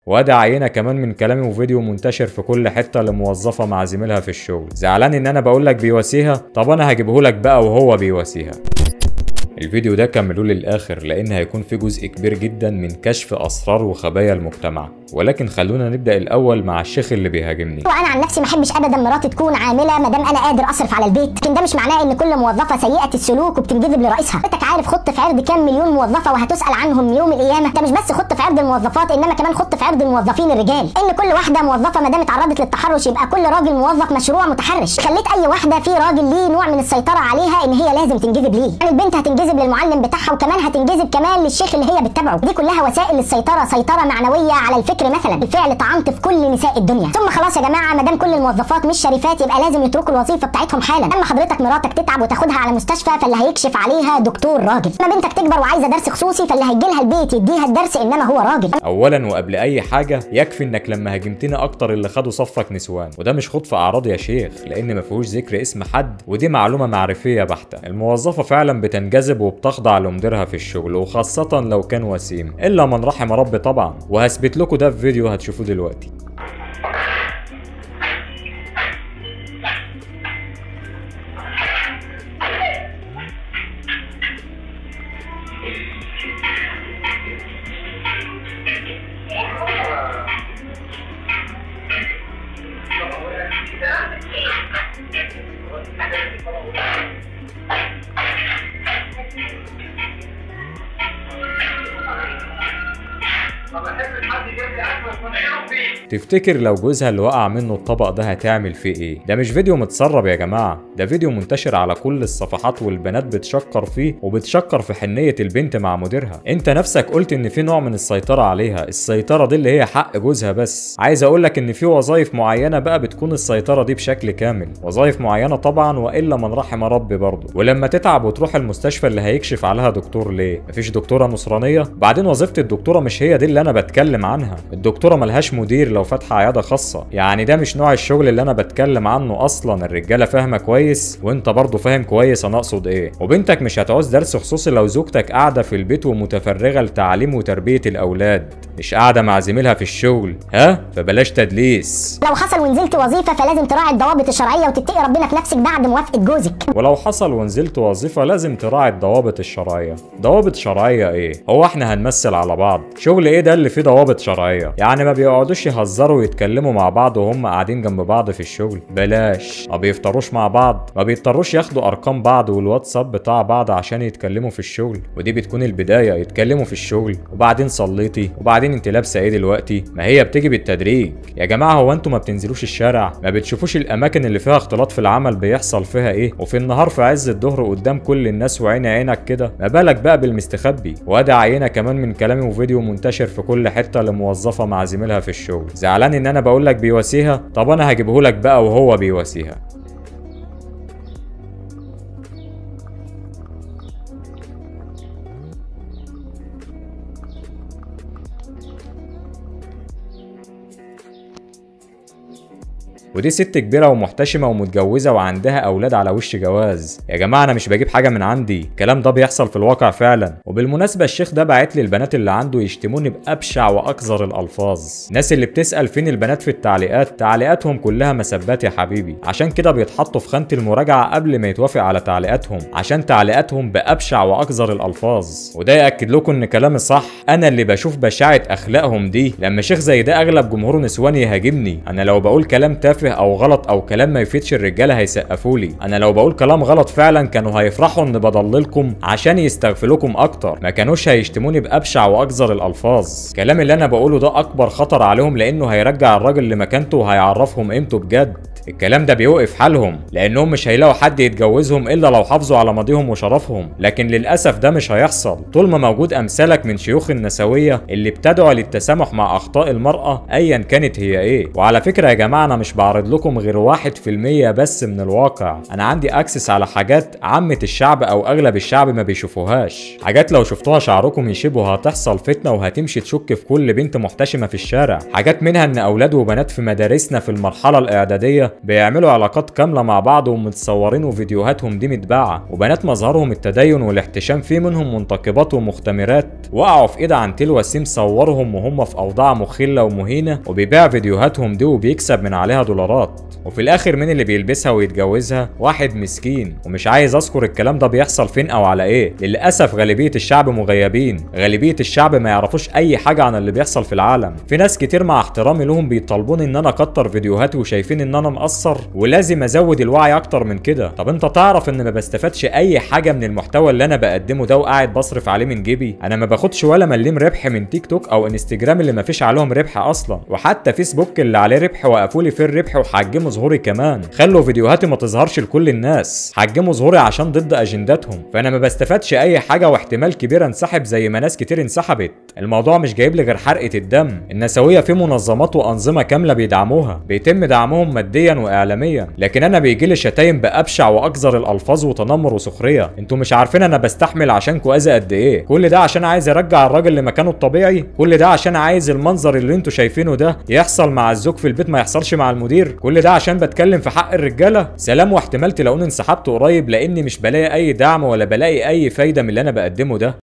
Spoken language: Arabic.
وادي عينه كمان من كلامي وفيديو منتشر في كل حته لموظفه مع زميلها في الشغل. زعلان ان انا بقول لك بيواسيها؟ طب انا هجيبه لك بقى وهو بيواسيها. الفيديو ده كملوه للآخر لأن هيكون في جزء كبير جدا من كشف أسرار وخبايا المجتمع، ولكن خلونا نبدأ الأول مع الشيخ اللي بيهاجمني. وأنا عن نفسي ما أحبش أبدا مراتي تكون عاملة ما دام أنا قادر أصرف على البيت، لكن ده مش معناه إن كل موظفة سيئة السلوك وبتنجذب لرئيسها. أنت عارف خط في عرض كام مليون موظفة وهتسأل عنهم يوم القيامة؟ ده مش بس خط في عرض الموظفات إنما كمان خط في عرض الموظفين الرجال، إن كل واحدة موظفة ما دام اتعرضت للتحرش يبقى كل راجل موظف مشروع متحرش. خليت أي واحدة في راجل ليه نوع من السيطرة عليها إن هي لازم تنجذب ليه. يعني البنت هتنجذب للمعلم بتاعها وكمان هتنجذب كمان للشيخ اللي هي بتتابعه. دي كلها وسائل للسيطره، سيطره معنويه على الفكر مثلا. بالفعل طعنت في كل نساء الدنيا. ثم خلاص يا جماعه ما دام كل الموظفات مش شريفات يبقى لازم يتركوا الوظيفه بتاعتهم حالا. اما حضرتك مراتك تتعب وتاخدها على مستشفى فاللي هيكشف عليها دكتور راجل. اما بنتك تكبر وعايزه درس خصوصي فاللي هيجي لها البيت يديها الدرس انما هو راجل. اولا وقبل اي حاجه يكفي انك لما هاجمتنا اكتر اللي خدوا صفك نسوان، وده مش خطف اعراض يا شيخ لان ما فيهوش ذكر اسم حد، ودي معلومه معرفيه بحته. الموظفه فعلا بتنجذب وبتخضع لمديرها في الشغل وخاصة لو كان وسيم، إلا من رحم ربي طبعا، وهثبت لكم ده في فيديو هتشوفوه دلوقتي. تفتكر لو جوزها اللي وقع منه الطبق ده هتعمل فيه ايه؟ ده مش فيديو متسرب يا جماعه، ده فيديو منتشر على كل الصفحات والبنات بتشكر فيه وبتشكر في حنيه البنت مع مديرها. انت نفسك قلت ان في نوع من السيطره عليها، السيطره دي اللي هي حق جوزها بس. عايز اقول لك ان في وظايف معينه بقى بتكون السيطره دي بشكل كامل، وظايف معينه طبعا والا من رحم ربي برضه. ولما تتعب وتروح المستشفى اللي هيكشف عليها دكتور ليه؟ مفيش دكتوره نصرانيه؟ بعدين وظيفه الدكتوره مش هي دي اللي انا بتكلم عنها، الدكتوره ملهاش مدير لو فاتحه عياده خاصه، يعني ده مش نوع الشغل اللي انا بتكلم عنه اصلا. الرجاله فاهمه كويس وانت برضه فاهم كويس انا اقصد ايه. وبنتك مش هتعوز درس خصوصي لو زوجتك قاعده في البيت ومتفرغه لتعليم وتربيه الاولاد، مش قاعده مع زميلها في الشغل. فبلاش تدليس. لو حصل ونزلت وظيفه فلازم تراعي الضوابط الشرعيه وتتقي ربنا في نفسك بعد موافقه جوزك. ولو حصل ونزلت وظيفه لازم تراعي الضوابط الشرعيه. ضوابط شرعيه ايه؟ هو احنا هنمثل على بعض؟ شغل ايه ده اللي فيه ضوابط شرعيه؟ يعني ما بيقعدوش يهزروا ويتكلموا مع بعض وهم قاعدين جنب بعض في الشغل؟ بلاش. ما بيفطروش مع بعض؟ ما بيضطروش ياخدوا ارقام بعض والواتساب بتاع بعض عشان يتكلموا في الشغل؟ ودي بتكون البدايه، يتكلموا في الشغل وبعدين صليتي وبعدين انت لابسه ايه دلوقتي؟ ما هي بتيجي بالتدريج يا جماعه. هو انتوا ما بتنزلوش الشارع؟ ما بتشوفوش الاماكن اللي فيها اختلاط في العمل بيحصل فيها ايه؟ وفي النهار في عز الظهر قدام كل الناس وعين عينك كده، ما بالك بقى بالمستخبي؟ وادي عينه كمان من كلامي وفيديو منتشر في كل حته لموظفه مع زميلها في الشغل. زعلان ان انا بقول لك بيواسيها؟ طب انا هجيبه لك بقى وهو بيواسيها. ودي ست كبيره ومحتشمه ومتجوزه وعندها اولاد على وش جواز. يا جماعه انا مش بجيب حاجه من عندي، الكلام ده بيحصل في الواقع فعلا. وبالمناسبه الشيخ ده باعت لي البنات اللي عنده يشتموني بابشع واقذر الالفاظ. الناس اللي بتسال فين البنات في التعليقات، تعليقاتهم كلها مسبات يا حبيبي، عشان كده بيتحطوا في خانه المراجعه قبل ما يتوافق على تعليقاتهم، عشان تعليقاتهم بابشع واقذر الالفاظ. وده ياكد لكم ان كلامي صح. انا اللي بشوف بشاعه اخلاقهم دي لما شيخ زي ده اغلب جمهوره نسوان يهاجمني. انا لو بقول كلام تافه او غلط او كلام ما يفيدش الرجاله هيسقفوا لي. انا لو بقول كلام غلط فعلا كانوا هيفرحوا ان بضللكم عشان يستغفلوكم اكتر، ما كانوش هيشتموني بابشع واقذر الالفاظ. الكلام اللي انا بقوله ده اكبر خطر عليهم لانه هيرجع الراجل لمكانته وهيعرفهم قيمته بجد. الكلام ده بيوقف حالهم لانهم مش هيلاقوا حد يتجوزهم الا لو حافظوا على ماضيهم وشرفهم، لكن للاسف ده مش هيحصل طول ما موجود امثالك من شيوخ النسويه اللي بتدعو للتسامح مع اخطاء المراه ايا كانت هي ايه. وعلى فكره يا جماعه انا مش بعرض لكم غير 1% بس من الواقع، انا عندي اكسس على حاجات عامه الشعب او اغلب الشعب ما بيشوفوهاش، حاجات لو شفتوها شعركم يشيبوا، هتحصل فتنه وهتمشي تشك في كل بنت محتشمه في الشارع. حاجات منها ان اولاد وبنات في مدارسنا في المرحله الاعداديه بيعملوا علاقات كامله مع بعض ومتصورين وفيديوهاتهم دي متباعه، وبنات مظهرهم التدين والاحتشام في منهم منتقبات ومختمرات وقعوا في ايد عنتيل وسيم صورهم وهم في اوضاع مخله ومهينه وبيبيع فيديوهاتهم دي وبيكسب من عليها دولارات. وفي الاخر مين اللي بيلبسها ويتجوزها؟ واحد مسكين. ومش عايز اذكر الكلام ده بيحصل فين او على ايه، للاسف غالبيه الشعب مغيبين، غالبيه الشعب ما يعرفوش اي حاجه عن اللي بيحصل في العالم. في ناس كتير مع احترامي لهم بيطالبوني ان انا اكتر فيديوهاتي وشايفين ان انا مقصر ولازم ازود الوعي اكتر من كده. طب انت تعرف ان ما بستفادش اي حاجه من المحتوى اللي انا بقدمه ده وقاعد بصرف عليه من جيبي؟ انا ما باخدش ولا مليم ربح من تيك توك او انستجرام اللي ما فيش عليهم ربح اصلا، وحتى فيسبوك اللي عليه ربح وقفوا لي فيه الربح وحجموا ظهوري كمان، خلوا فيديوهاتي ما تظهرش لكل الناس، حجموا ظهوري عشان ضد اجنداتهم. فانا ما بستفادش اي حاجه واحتمال كبير انسحب زي ما ناس كتير انسحبت. الموضوع مش جايب لي غير حرقه الدم. النسويه في منظمات وانظمه كامله بيدعموها، بيتم دعمهم ماديا واعلاميا، لكن انا بيجي لي شتايم بابشع واقذر الالفاظ وتنمر وسخريه. انتوا مش عارفين انا بستحمل عشانكوا اذى قد ايه. كل ده عشان عايز ارجع الراجل لمكانه الطبيعي؟ كل ده عشان عايز المنظر اللي انتوا شايفينه ده يحصل مع الزوج في البيت ما يحصلش مع المدير؟ كل ده عشان بتكلم في حق الرجاله؟ سلام، واحتمال تلاقوني انسحبت قريب لاني مش بلاقي اي دعم ولا بلاقي اي فايده من اللي انا بقدمه ده.